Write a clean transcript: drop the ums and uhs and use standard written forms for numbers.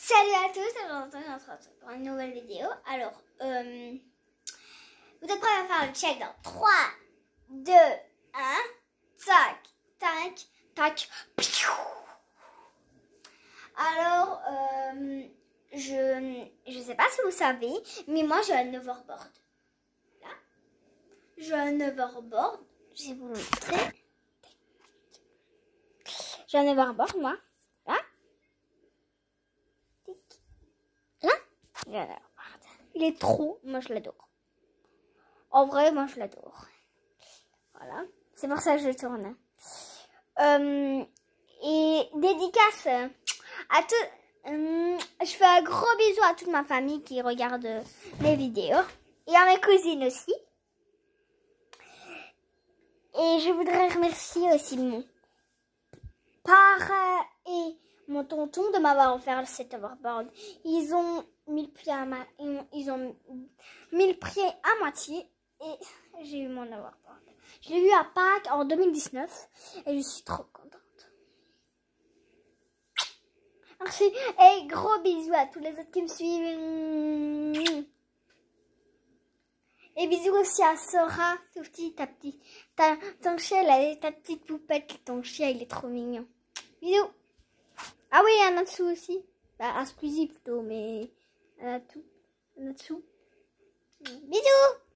Salut à tous, aujourd'hui on se retrouve pour une nouvelle vidéo. Alors, vous êtes prêts à faire le check dans 3, 2, 1, tac, tac, tac, piou. Alors, je sais pas si vous savez, mais moi j'ai un hoverboard. Là, j'ai un hoverboard, je vais vous le montrer. J'ai un hoverboard, moi. Là. Là, j'ai un hoverboard. Il est trop, moi je l'adore. En vrai, moi je l'adore. Voilà, c'est pour ça que je tourne. Et dédicace à tout. Je fais un gros bisou à toute ma famille qui regarde mes vidéos. Et à mes cousines aussi. Et je voudrais remercier aussi mon père et mon tonton de m'avoir offert cet hoverboard. Ils ont mis le prix à moitié et j'ai eu mon hoverboard. Je l'ai eu à Pâques en 2019 et je suis trop contente. Merci et gros bisous à tous les autres qui me suivent. Et bisous aussi à Sora, tout petit, ton chien, ta petite poupette, ton chien, il est trop mignon. Bisous. Ah oui, il y en a dessous aussi. Bah, un Squeezie plutôt, mais il y en a tout. Il y en a dessous. Bisous.